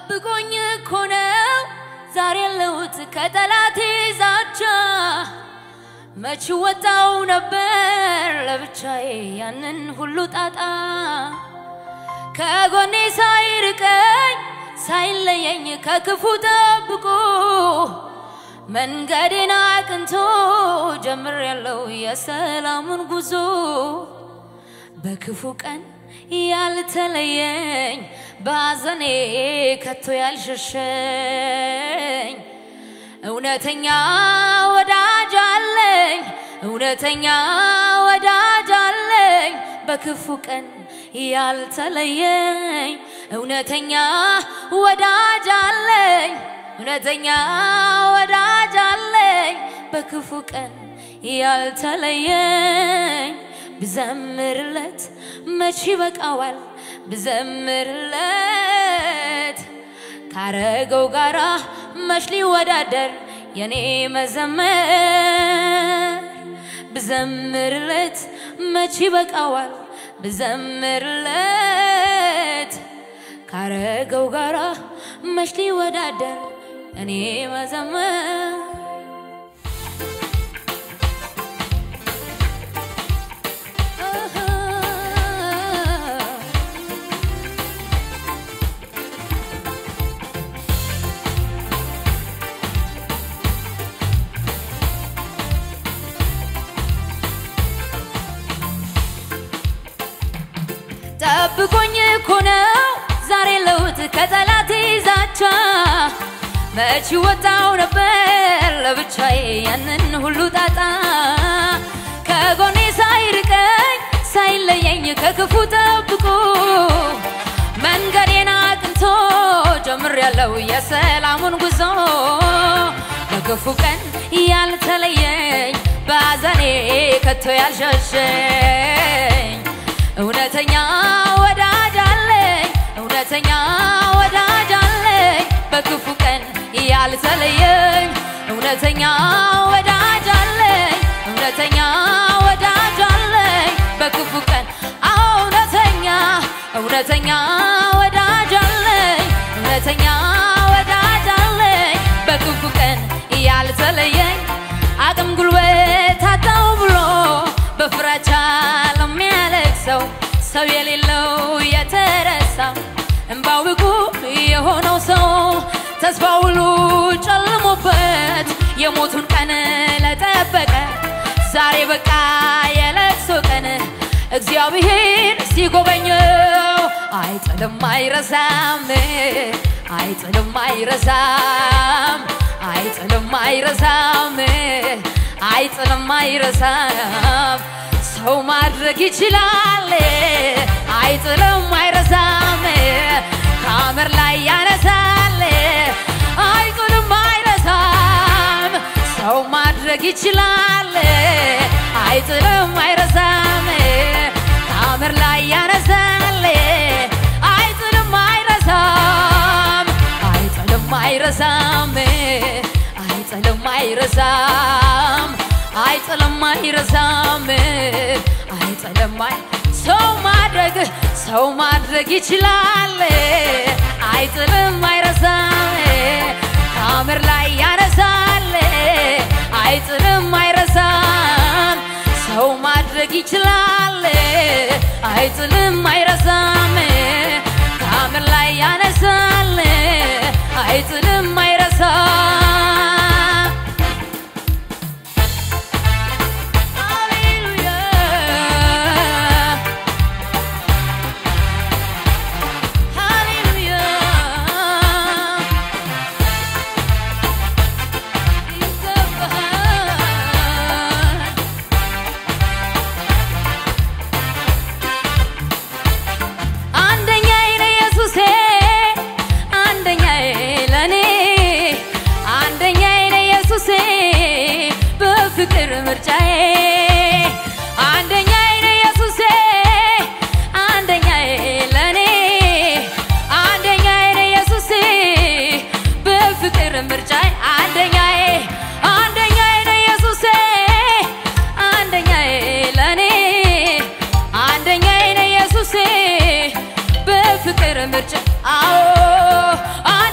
ጠብቆኝ እኮ ነው ዛሬ ለውጥ ከጠላቴ ዛቻ መች ወጣው ነበር ለብቻዬ ያንን ሁሉ ጣጣ ከጎኔ ሳይርቀኝ ሳይለየኝ ከክፉ ጠብቆ መንገዴን አቅንቶ ጀምሬያለሁ የሰላሙን ጉዞ በክፉ ቀን ያልተለየኝ ባዘኔ ከቶ ያልሸሸኝ እውነተኛ ወዳጅ አለኝ እውነተኛ ወዳጅ አለኝ በክፉ ቀን ያልተለየኝ እውነተኛ ወዳጅ አለኝ እውነተኛ ወዳጅ አለኝ በክፉ ቀን ያልተለየኝ ብዘምርለት መች ይበቃዋል ብዘምርለት ካረገው ጋራ መች ሊወዳደር የኔ መዘመር ብዘምርለት መች ይበቃዋል ብዘምርለት ካረገው ጋራ መች ሊወዳደር እኔ መዘመር ጠብቆኝ እኮ ነው ዛሬ ለውጥ ከጠላቴ ዛቻ መች ወጣው ነበር ለብቻዬ ያንን ሁሉ ጣጣ ከጎኔ ሳይርቀኝ ሳይለየኝ ከክፉ ጠብቆ መንገዴን አቅንቶ ጀምሬያለሁ የሰላሙን ጉዞ በክፉ ቀን ያልተለየኝ ባዘኔ ከቶ ያልሸሸኝ እውነተኛ ወዳጅ አለኝ እውነተኛ ወዳጅ አለኝ በክፉ ቀን ያልተለየኝ እውነተኛ ወዳጅ አለኝ እውነተኛ ወዳጅ አለኝ በክፉ ቀን እውነተኛ እውነተኛ ወዳጅ አለኝ እውነተኛ ወዳጅ አለኝ በክፉ ቀን ያልተለየኝ አቅም ጉልበት አጣው ብሎ በፍራቻ ለሚያለቅሰው ሰው የሌለው የተረሳው እንባው ብቁ የሆነው ሰው ተስፋው ሁሉ ጨልሞበት የሞቱን ቀን ለጠበቀ ዛሬ በቃ የለቅሶ ቀን እግዚአብሔር ሲጎበኘው አይጥልም አይረሳም አይጥልም አይረሳም አይጥልም አይረሳም አይጥልም አይረሳም ሰው ማድረግ ይችላል አይጥልም አይረሳም ካመር ላይ ያነሳል አይጥልም አይረሳም ሰው ማድረግ ይችላል አይጥልም አይረሳም ካመር ላይ ያነሳል አይጥልም አይረሳም አይጥልም አይረሳም አይጥልም አይረሳም አይጥልም አይረሳም አይጥልም ሰው ማድረግ ይችላል አይጥልም አይረሳም ካመር ላይ ያነሳል አይጥልም አይረሳም ሰው ማድረግ ይችላል አይጥልም አይረሳም ካመር ላይ ያነሳል አይጥልም አይረሳም ፍቅር ምርጫዬ አንደኛዬ ነው ኢየሱሴ አንደኛዬ ለኔ አንደኛዬ ነው ኢየሱሴ በፍቅር ምርጫዬ አንደኛዬ ነው ኢየሱሴ አንደኛዬ ለኔ አንደኛዬ ነው ኢየሱሴ በፍቅር ምርጫ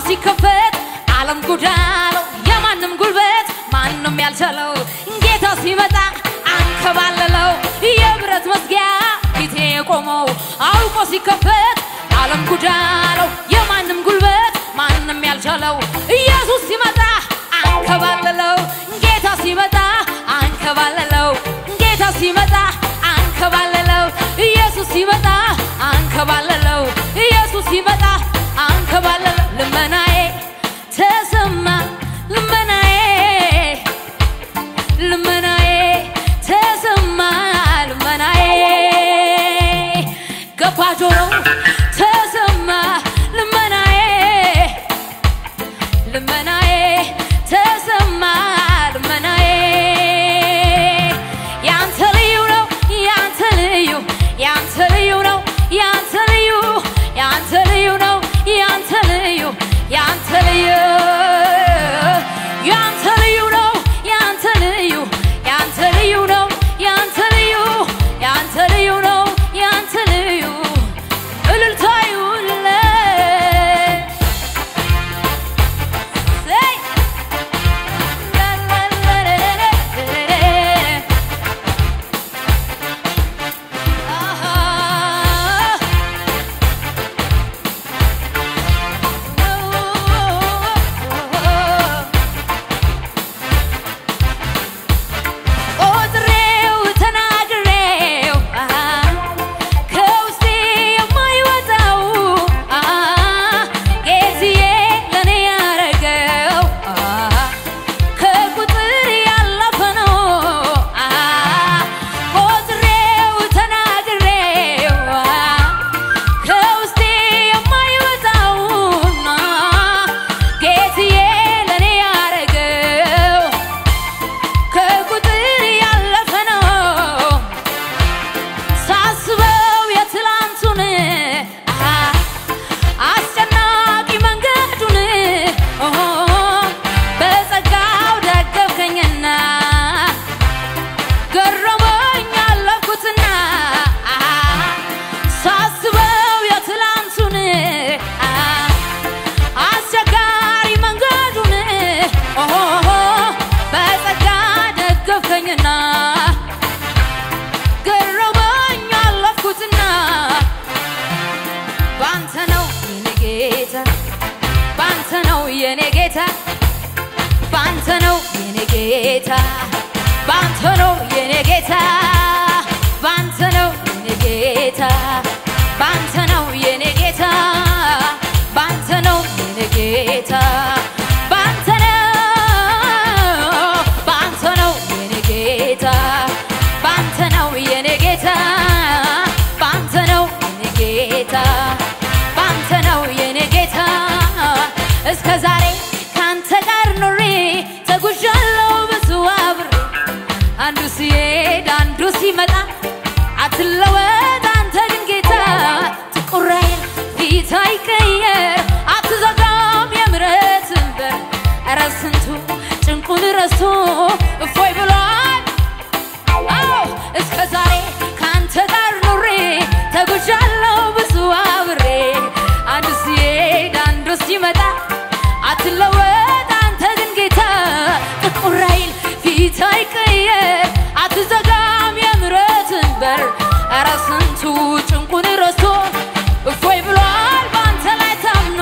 ሲከፈት ዓለም ጉዳለው የማንም ጉልበት ማንም ያልቻለው ጌታ ሲመጣ አንከባለለው የብረት መዝጊያ ፊቴ ቆመው አውቆ ሲከፈት ዓለም ጉዳለው የማንም ጉልበት ማንም ያልቻለው ኢየሱስ ሲመጣ አንከባለለው ጌታ ሲመጣ አንከባለለው ጌታ ሲመጣ አንከባለለው ኢየሱስ ሲመጣ አንከባለለው ኢየሱስ ሲመጣ አንከባለለው ልመናዬ ተሰማ ልመናዬ ልመናዬ ተሰማ ልመናዬ ገባ ጆሮ ተሰማ ልመናዬ ልመናዬ ተሰማ ልመናዬ ያንተ ልዩ ነው ያንተ ልዩ ያንተ ልዩ ነው ያንተ ልዩ ያንተ ልዩ ነው ያንተ ልዩ ያንተ ልዩ ያንተ ልዩ ነው ያንተ ልዩ ያንተ ልዩ ነው ያንተ ልዩ ያንተ ልዩ ነው ያንተ ልዩ እልልታ ይሁንልህ ሰይ ባንተ ነው የኔ ጌታ ባንተ ነው የኔ ጌታ ባንተ ነው የኔ ጌታ ባንተ ነው የኔ ጌታ ባንተ ነው የኔ ጌታ ባንተ ነው የኔ ጌታ ባንተ ነው የኔ ጌታ ባንተ ነው የኔ ጌታ ባንተ ነው የኔ ጌታ እስከ ዛሬ ካንተ ጋር ኖሬ ተጉዣለሁ ብዙ አብሬ አንዱ ሲሄድ አንዱ ሲመጣ አትለወጥ አንተ ግን ጌታ ጥቁር አይል ፊት አይቀየር አትዘጋም የምሕረትን በር ኧረ ስንቱ ጭንቁን ረስቶ እፎይ ብሏል እስከ ዛሬ ካንተ ጋር ኖሬ ተጉዣለሁ ብዙ አብሬ አንዱ ሲሄድ አንዱ ሲመጣ አትለወጥ አንተ ግን ጌታ ጥቁር አይል ፊት አይቀየር አትዘጋም የምሕረትን በር ኧረ ስንቱ ጭንቁን ረስቶ እፎይ ብሏል ባንተ ላይ ታምኖ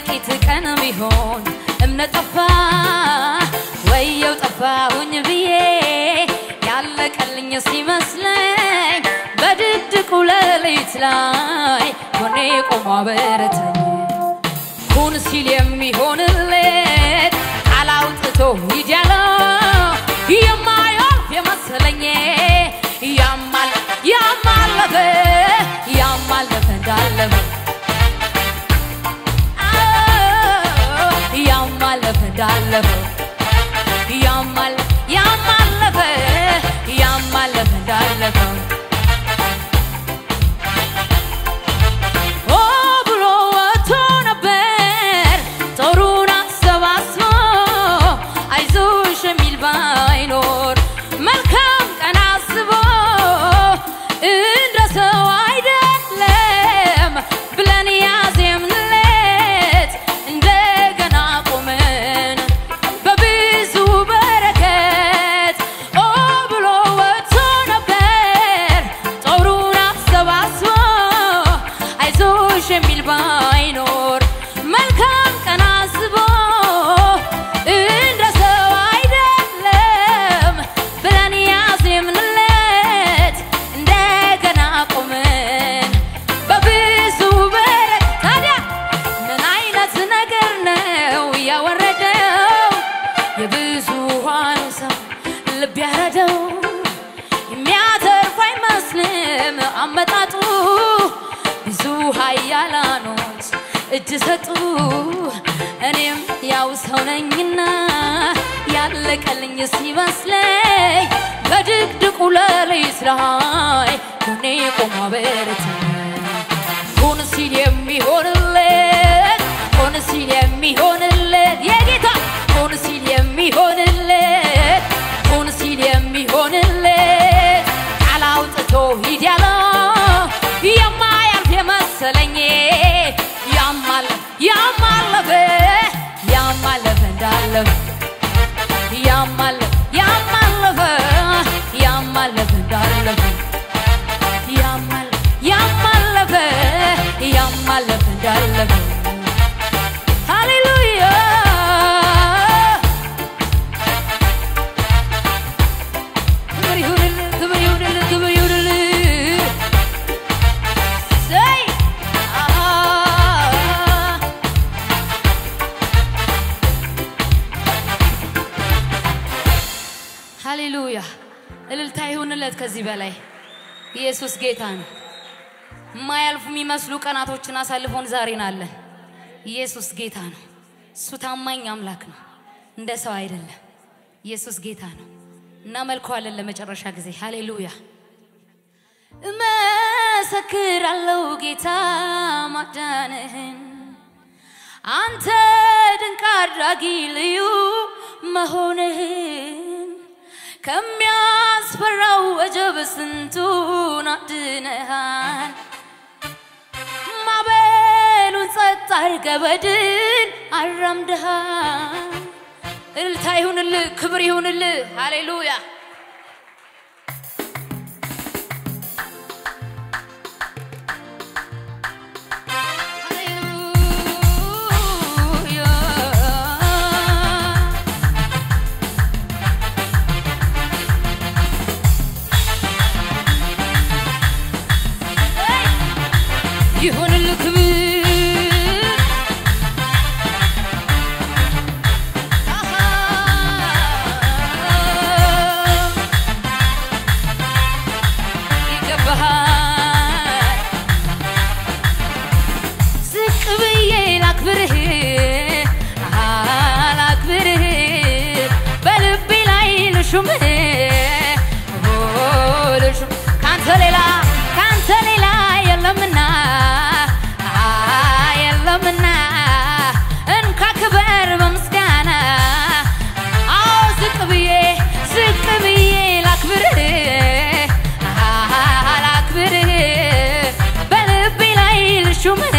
ጥቂት ቀን ቢሆን እምነት ጠፋ ወየው ጠፋሁኝ ብዬ ያለቀልኝ ሲመስለኝ በድቅድቁ ሌሊት ላይ ጎኔ ቆሞ አበረታኝ ሁን ሲል የሚሆንለት አላውጥቶ ይጃለው የማያልፍ የመሰለኝ ያማለፈ እንዳለፈ ያማለፈ እንዳለፈ እንዳለፈ ብሎ ወጥቶ ነበር ጦሩን አሰባስቦ አይዞሽ የሚል ባይኖር መልካም ቀን አስቦ እንደ ሰው አይደለም ብለን ያዜምንለት እንደገና ቆመን በብዙ በረከት ብሎ ወጥቶ ነበር ጦሩን አሰባስቦ አይዞሽ የሚል ባይኖር መልካም ቀን አስቦ እንደ ሰው አይደለም ብለን ያዜምንለት እንደገና ቆመን በብዙ በረከት ታዲያ ምን አይነት ነገር ነው ያወረደው የብዙሃን ሰው ልብ ያረደው የሚያተርፍ አይመስልም አመጣጡ ብዙ ኃያላኖች እጅ ሰጡ እኔም ያው ሰው ነኝና ያለቀልኝ ሲመስለኝ በድቅድቁ ሌሊት ላይ ጎኔ ቆሞ አበረታኝ ሁን ሲል የሚሆንለት የጌታ ሁን ሲል የሚሆንለት አላውጥቶ ሂድ ያለው የማያልፍ የመሰለኝ ያማለፈ እንዳለፈ ያማለፈ እንዳለፈ ሃሌሉያ ክብር ይሁንልህ say ሃሌሉያ እልልታ ይሁንለት ከዚህ በላይ ኢየሱስ ጌታ ነው ማያልፉ የሚመስሉ ቀናቶችን አሳልፎን ዛሬን አለ ኢየሱስ ጌታ ነው እሱ ታማኝ አምላክ ነው እንደ ሰው አይደለም ኢየሱስ ጌታ ነው እና መልካለን ለመጨረሻ ጊዜ ሃሌሉያ እመሰክራለሁ ጌታ ማዳንህን አንተ ድንቅ አድራጊ ልዩ መሆንህን ከሚያስፈራው ወጀብ ስንቱን አድነሃል ማዕበሉን ጸጥ አድርገህ በድል አራምደሃል እልልታ ይሁንልህ ክብር ይሁንልህ ሃሌሉያ ይሁንልህ ክብር ካንተ ሌላ የለምና እንካ ክብር በምስጋና ዝቅ ብዬ ላክብርህ በልቤ ላይ ልሹምህ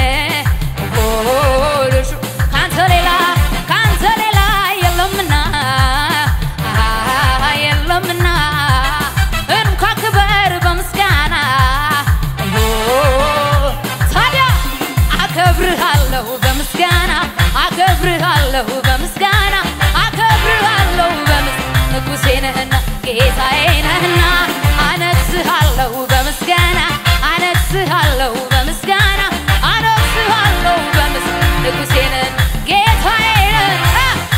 ካንተ ሌላ የለምና እንካ ክብር በምስጋና በምስጋና አከብርሃለሁ በምስጋና አከብርሃለሁ ንጉሴ ነህና ጌታዬ ነህና አነግስሃለሁ በምስጋና አነግስሃለሁ በምስጋና አነግስሃለሁ ንጉሴ ነህ ጌታዬ ነህና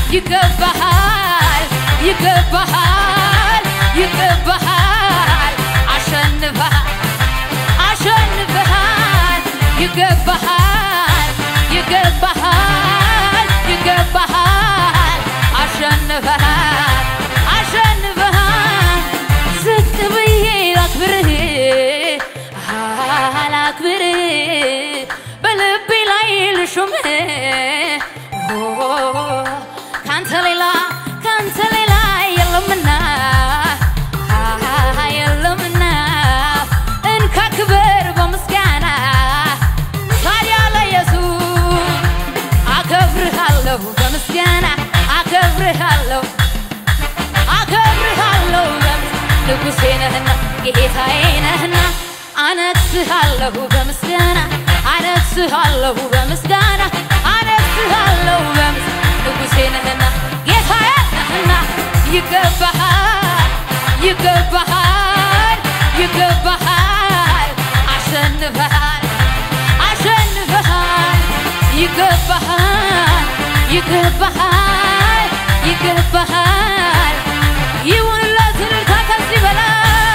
ይገባሃል ይገባሃል ይገባሃል አሸንፈሃል አሸንፈሃል ይገባሃል ይገባሃል ይገባሃል አሸንፈሃል አሸንፈሃል ዝቅ ብዬ ላክብርህ ላክብርህ በልቤ ላይ ልሹምህ ካንተ ሌላ የለምና የለምና እንካ ክብር በምስጋና ታዲያ ለኢየሱስ አከብርሃለሁ በምስጋና አከብርሃለሁ አከብርሃለሁ ንጉሴ ነህና ጌታዬ ነህና አነግስሃለሁ በምስጋና አነግስሃለሁ በምስጋና አነግስሃለሁ ንጉሴ ነህና ጌታዬ ነህና ይገባሃል ይገባሃል ይገባሃል አሸንፈሃል አሸንፈሃል ይገባሃል ይገባሃል ይገባሃል ይሁንለት እልልታ ከዚህ በላይ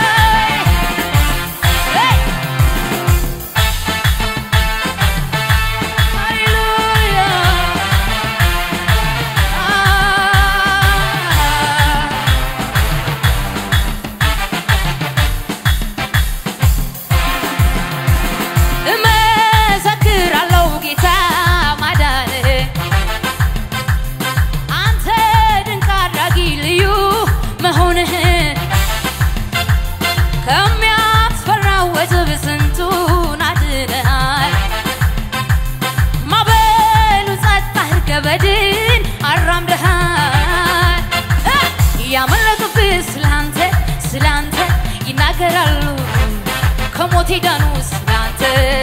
በድን አራምደሃል ያመለጡብህ ስላንተ ይናገራሉ ከሞት ዳኑ ስላንተ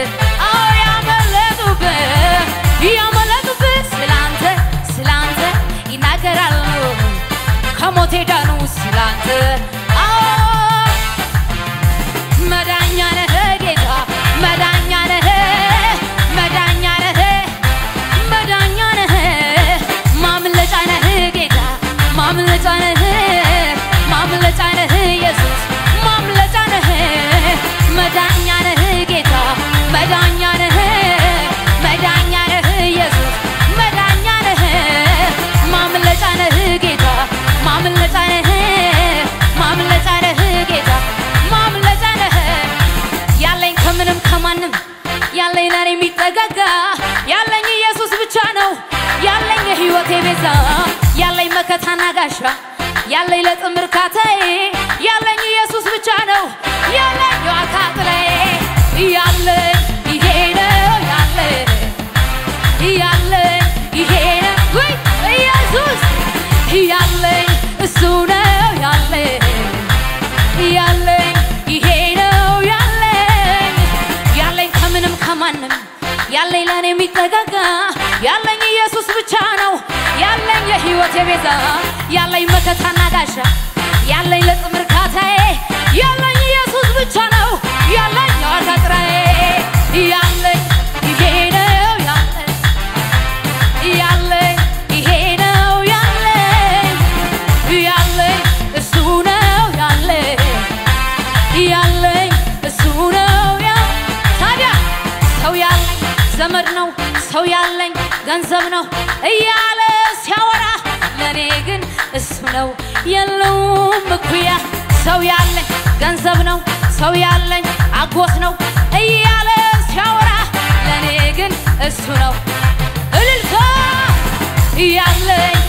ያመለጡብህ ስላንተ ይናገራሉ ከሞት ዳኑ ስላንተ መዳኛ ነህ ጌታ መዳኛ ነህ መዳኛ ነህ መዳኛ ነህ ማምለጫ ነህ ጌታ ማምለጫ ነህ ማምለጫ ነህ ኢየሱስ ማምለጫ ነህ መዳኛ ነህ ጌታ መዳኛ ነህ መዳኛ ነህ ኢየሱስ መዳኛ ነህ ማምለጫ ነህ ጌታ ማምለጫ ነህ ማምለጫ ነህ ጌታ ማምለጫ ነህ ያለኝ ከምንም ከማንም ያለኝ ለኔ የሚጠጋጋ ያለኝ ኢየሱስ ብቻ ነው ያለኝ የሕይወቴ ቤዛ ያለኝ መከታና ጋሻ ያለኝ ለጥምር ካታዬ ያለኝ ኢየሱስ ብቻ ነው ያለኝ ዋካጥላይ ያለኝ ይሄ ነው ያለኝ ይሄ ነው ወይ ኢየሱስ ያለኝ እሱ ነው ያለኝ ይሄ ነው ያለኝ ከምንም ከማንም ያለኝ ለኔ የሚጠጋጋ ያለኝ ኢየሱስ ብቻ ነው ያለኝ የሕይወቴ ቤዛ ያለኝ መከታና ጋሻ ያለኝ ለጥምር ካታዬ ያለኝ ኢየሱስ ብቻ ነው ያለኝ ዋካጥራዬ ያለኝ ይሄ ነው ያለኝ ይሄ ነው ያለኝ እሱ ነው ያለኝ እሱ ነው ታዲያ ሰው ያለኝ ዘመድ ነው ሰው ያለኝ ገንዘብ ነው እያለ ሲያወራ ለኔ ግን እሱ ነው የለውም እኩያ ሰው ያለኝ ገንዘብ ነው ሰው ያለኝ አጎት ነው እያለ ሲያወራ ለኔ ግን እሱ ነው እልልታ ያለኝ